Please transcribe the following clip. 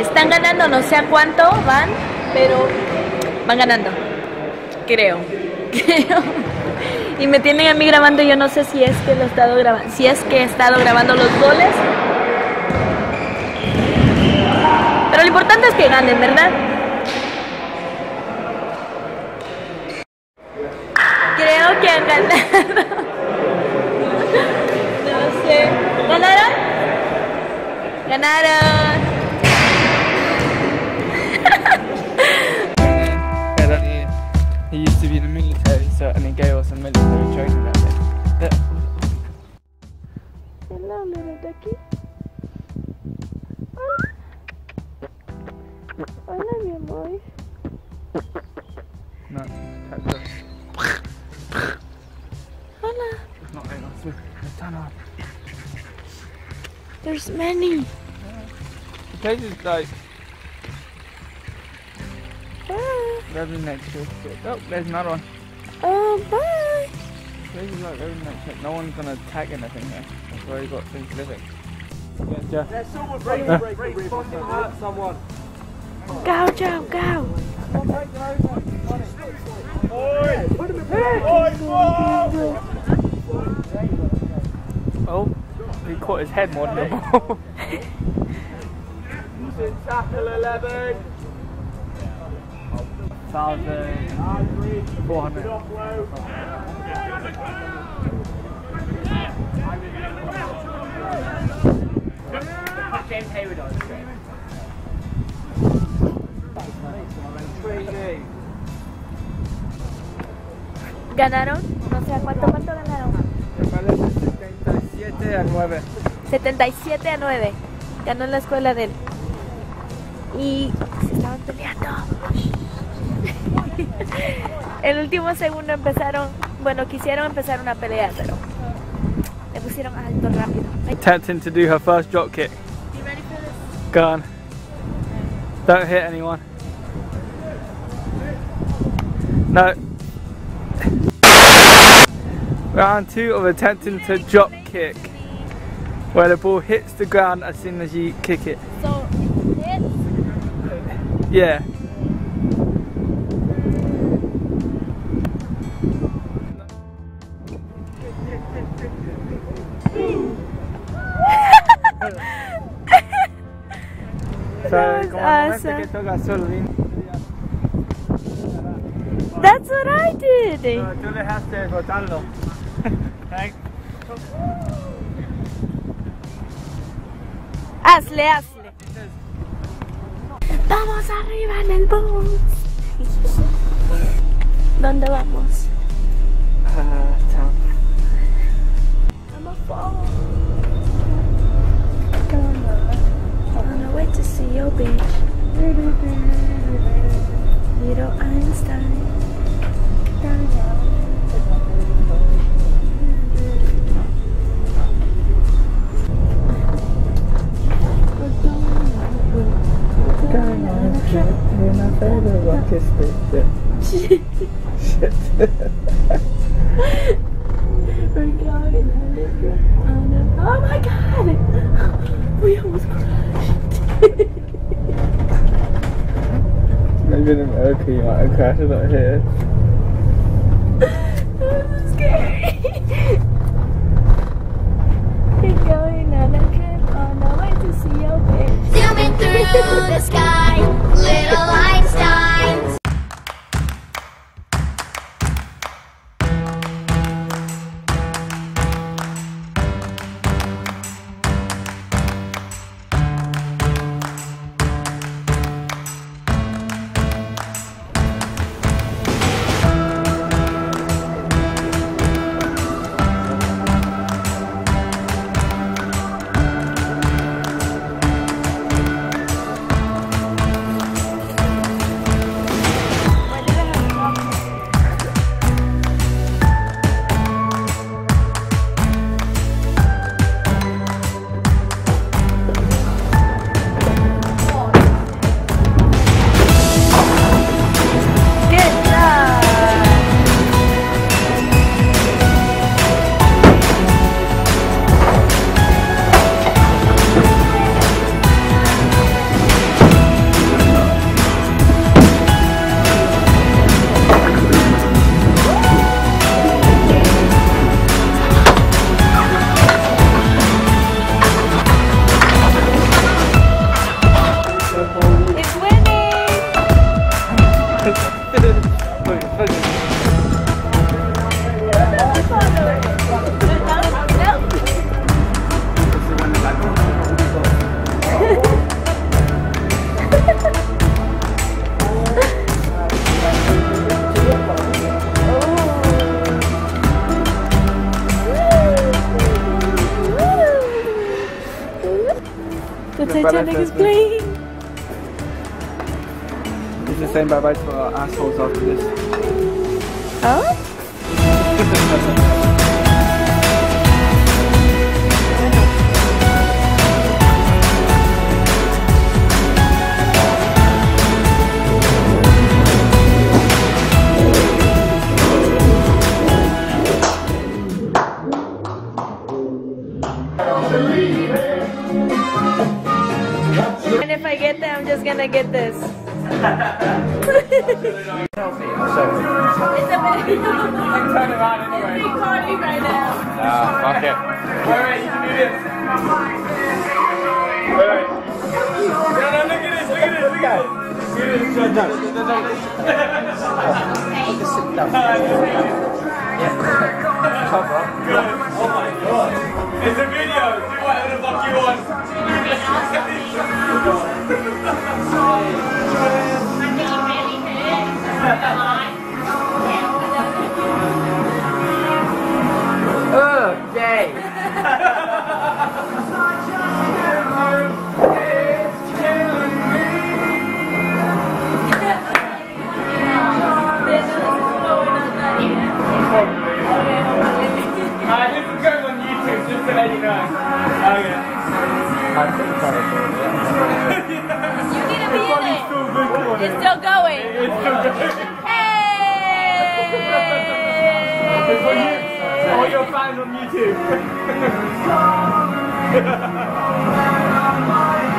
Están ganando, no sé a cuánto van, pero van ganando. Creo. Y me tienen a mí grabando, yo no sé si es que lo he estado grabando, si es que he estado grabando los goles. Pero lo importante es que ganen, ¿verdad? Creo que han ganado. No sé. ¿Ganaron? Ganaron. He used to be in the military, so and he gave us some military training out there. Hello, little ducky. Hola, mi amor. No, that's us. Hola. It's not very nice. It's done hard. There's many. The place is like very nature. Oh, there's another one. Oh, bye. The place is like very nature. No one's gonna attack anything here. That's where you got things living. Yeah. There's someone responding to hurt someone. Go, Joe, go. Oh, he caught his head more than the ball. Tackle 11. 1,400. James Hayward on straight. ¿Ganaron? No sé a cuánto ganaron. Me parece 77-9. 77-9. Ganó la escuela de él. Y se estaban peleando. El último segundo empezaron, bueno, quisieron empezar una pelea, pero le pusieron alto rápido. Attempting to do her first drop kick. You ready for this? Go on. Don't hit anyone. No. Round 2 of attempting to drop kick, where the ball hits the ground as soon as you kick it. So, hits? Yeah. That was awesome. That's what I did. Tú le dejaste botarlo. Thanks. Hazle. Vamos arriba en el bus. ¿Dónde vamos? Town. I'm a fall. On the way to see your beach. Little Einstein. You're my favorite rocket stick. Shit. We're going on a... Oh my god! We almost crashed. Maybe in America you might have crashed out here. This is scary. We're going on a trip on the way to see your bitch. Zooming through the sky, little Einsteins. Titanic is playing. He's just saying bye-bye to our assholes after this. Huh? And if I get there, I'm just gonna get this. It's a bit. Turn around anyway. It's recording right now. Fuck it. Wait, you can do this. Wait. No, look at this, look at this, look at this. Oh my god. It's a video. Do whatever the fuck you want. Okay. This is going on YouTube, just to let you know. Okay. You need to be in it. It's still going. It's still going. Hey! It's for you. All your fans on YouTube.